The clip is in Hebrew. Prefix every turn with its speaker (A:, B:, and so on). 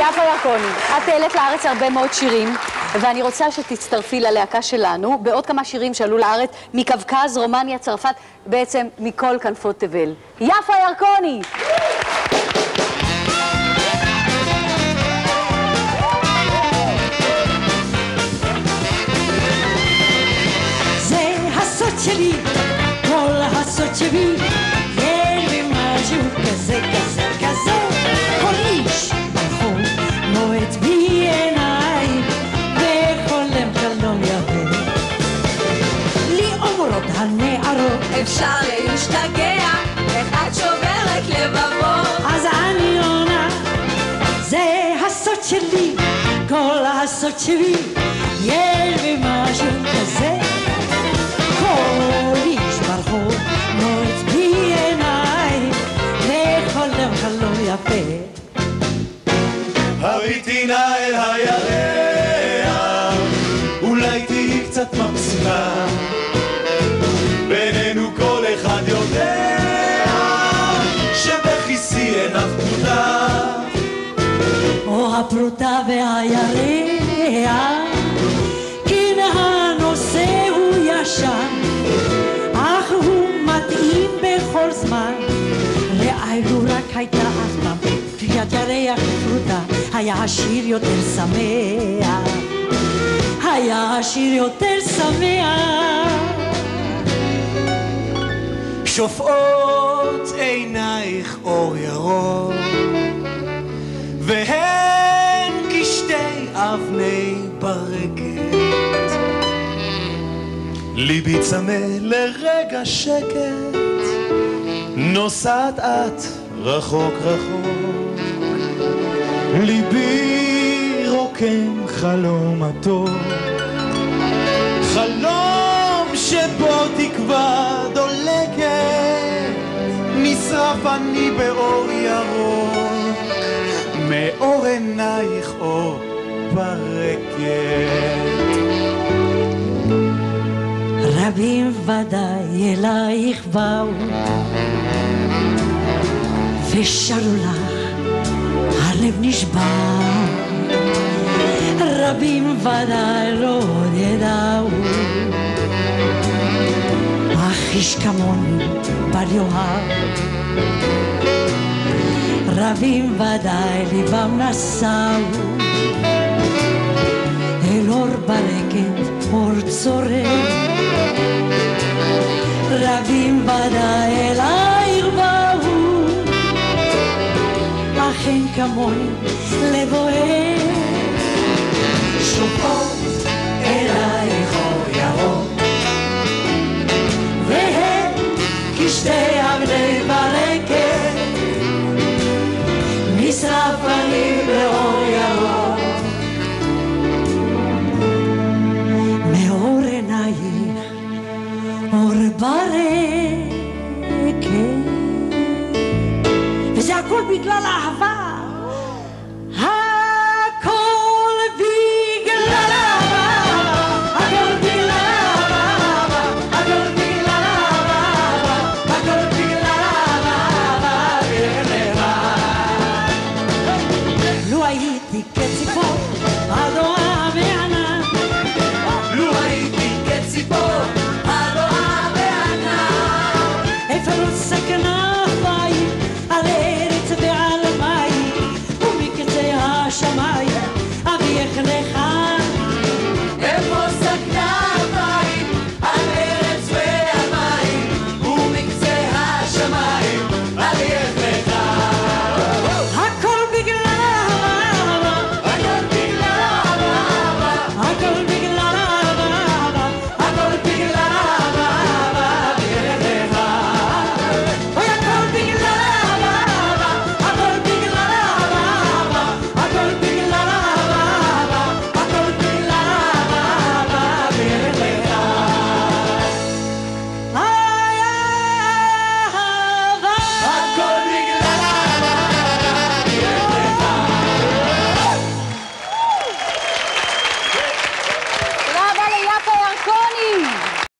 A: יפה ירקוני, את העלית לארץ הרבה מאוד שירים, ואני רוצה שתצטרפי ללהקה שלנו בעוד כמה שירים שעלו לארץ מקווקז, רומניה, צרפת, בעצם מכל כנפות תבל. יפה ירקוני!
B: זה הסוד שלי, כל הסוד שלי, אין לי משהו כזה, כזה, כזה. כל איש ברחוב מועט בי עיניים, וחולם חלום יפה. לי אומרות הנערות,
C: אפשר להשתגע, איך את שוברת לבבות.
B: אז אני עונה, זה הסוד שלי, כל הסוד שלי, יש בי משהו כזה. כל איש ברחוב מועט בי עיניים, וחולם חלום יפה.
D: הביטי נא אל הירח, אולי תהי קצת מקסימה, בינינו כל אחד יודע שבכיסי אין אף פרוטה.
B: או הפרוטה והירח, כן הנושא הוא ישן, אך הוא מתאים בכל זמן. רעינו רק הייתה אף פעם, קריאת ירח ופרוטה, היה השיר יותר שמח, היה השיר יותר שמח.
D: שופעות עינייך אור ירוק, והן כשתי אבני ברקת, ליבי צמא לרגע שקט, נוסעת את רחוק רחוק, ליבי רוקם חלום מתוק, חלום שבו תקווה דולקת, נשרף אני באור ירוק, מאור עינייך אור ברקת.
B: רבים ודאי אלייך באו ושרו לך, הלב נשבר. רבים ודאי לא ידעו, אך איש כמוני בל יאהב. רבים ודאי ליבם נשאו אל אור ברקת, אור צורם. רבים ודאי אלייך באו, אך אין כמוני לב אוהב. שופעות אלייך אור ירוק, והן כשתי אבני ברקת, נשרף אני באור ירוק. מאור עינייך אור ברקת, וזה הכל בגלל אהבה. הכל בגלל אהבה, הכל בגלל אהבה, הכל בגלל אהבה, הכל בגלל אהבה. לו הייתי כציפור הרואה בענן,
C: לו הייתי כציפור הרואה בענן,
B: אפרוס כנפיים על ארץ ועל מים, ומקצה השמיים אביך לך